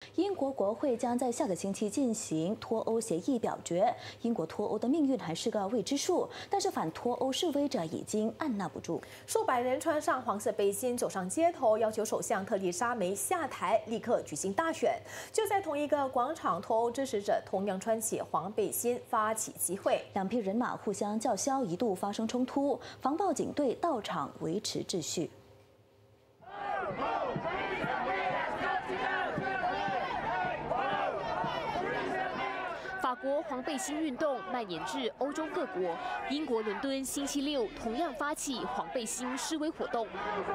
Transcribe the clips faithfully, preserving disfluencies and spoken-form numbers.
英国国会将在下个星期进行脱欧协议表决，英国脱欧的命运还是个未知数。但是反脱欧示威者已经按捺不住， 数百人穿上黄色背心走上街头，要求首相特丽莎梅下台，立刻举行大选。就在同一个广场，脱欧支持者同样穿起黄背心发起集会， 两批人马互相叫嚣，一度发生冲突，防暴警队到场维持秩序。 法国黄背心运动蔓延至欧洲各国，英国伦敦星期六同样发起黄背心示威活动。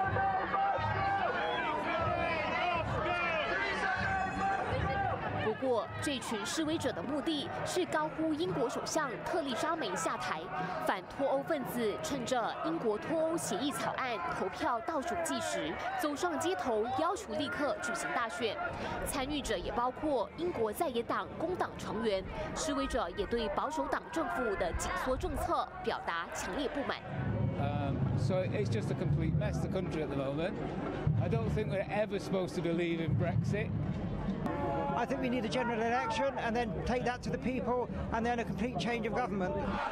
不过，这群示威者的目的是高呼英国首相特丽莎梅下台。反脱欧分子趁着英国脱欧协议草案投票倒数计时，走上街头，要求立刻举行大选。参与者也包括英国在野党工党成员。示威者也对保守党政府的紧缩政策表达强烈不满。 Um, so it's just a complete mess, the country at the moment. I don't think we're ever supposed to believe in Brexit. I think we need a general election and then take that to the people and then a complete change of government.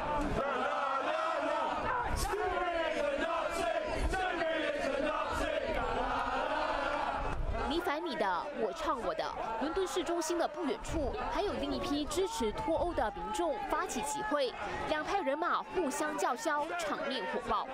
你反你的，我唱我的。伦敦市中心的不远处，还有另一批支持脱欧的民众发起集会，两派人马互相叫嚣，场面火爆。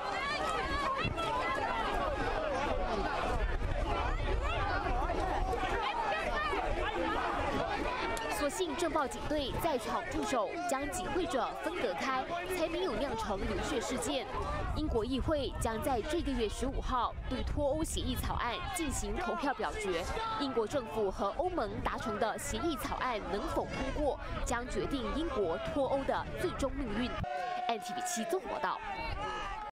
所幸政报警队在场驻守，将集会者分隔开，才没有酿成流血事件。英国议会将在这个月十五号对脱欧协议草案进行投票表决。英国政府和欧盟达成的协议草案能否通过，将决定英国脱欧的最终命运。N T V 七综合报道。